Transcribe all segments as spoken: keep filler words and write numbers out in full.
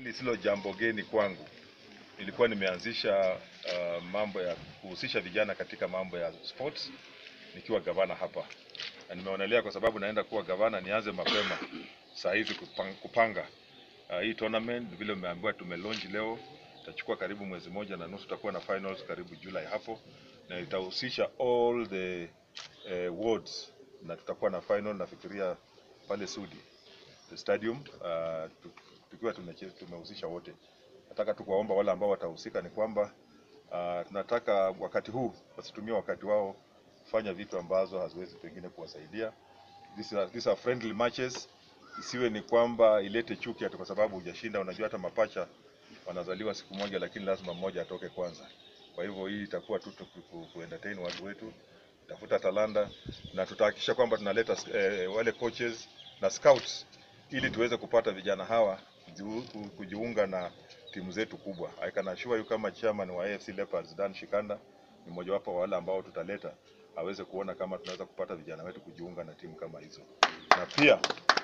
Hili silo jambo geni kwangu. Nilikuwa nimeanzisha uh, mambo ya kuhusisha vijana katika mambo ya sports nikiwa gavana hapa. Na nimeonelea kwa sababu naenda kuwa gavana nianze mapema saa hizi kupanga, kupanga. Uh, hii tournament vile umeambiwa tumelaunch leo, itachukua karibu mwezi moja na nusu, tutakuwa na finals karibu July hapo, na itahusisha all the uh, wards, na tutakuwa na final nafikiria pale Sudi the stadium, uh, tukiwa tumehusisha wote. Nataka tu kuwaomba wale ambao watahusika ni kwamba uh, tunataka wakati huu wasitumie wakati wao kufanya vitu ambazo haziwezi pengine kuwasaidia. These are, these are friendly matches. Isiwe ni kwamba ilete chuki hata kwa sababu hujashinda. Unajua hata mapacha wanazaliwa siku moja, lakini lazima mmoja atoke kwanza. Kwa hivyo hii itakuwa tu ku entertain watu wetu, tafuta talanta, na tutahakikisha kwamba tunaleta eh, wale coaches na scouts ili tuweze kupata vijana hawa kujiunga na timu zetu kubwa. I can assure you kama chairman wa A F C Leopards Dan Shikanda ni mmoja wapo wa wale ambao tutaleta aweze kuona kama tunaweza kupata vijana wetu kujiunga na timu kama hizo. Na pia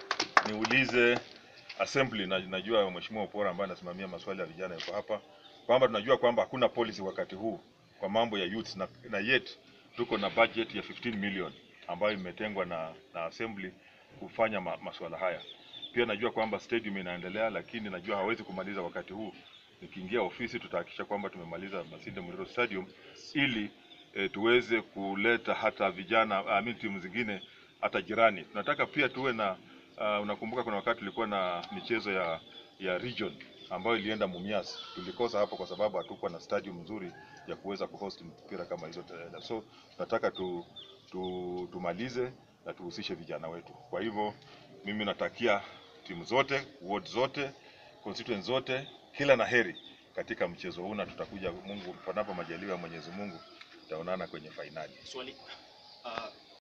niulize assembly, na najua mheshimiwa Opora ambaye anasimamia masuala ya vijana yuko hapa, kwamba tunajua kwamba hakuna policy wakati huu kwa mambo ya youth, na, na yet tuko na budget ya fifteen million ambayo imetengwa na, na assembly kufanya ma, masuala haya. Pia najua kwamba stadium inaendelea, lakini najua hawezi kumaliza wakati huu. Nikiingia ofisi tutahakikisha kwamba tumemaliza Masinde Muliro Stadium ili e, tuweze kuleta hata vijana I mean timu zingine hata jirani. Tunataka pia tuwe na uh, unakumbuka kuna wakati tulikuwa na michezo ya ya region ambayo ilienda Mumias. Tulikosa hapo kwa sababu hatukuwa na stadium nzuri ya kuweza kuhost mpira kama hizo. So tunataka tu, tu tumalize na tuhusishe vijana wetu. Kwa hivyo mimi natakia timu zote, ward zote, constituents zote kila na heri katika mchezo huu, na tutakuja Mungu panapo majaliwa Mwenyezi Mungu tutaonana kwenye finali. Swali uh...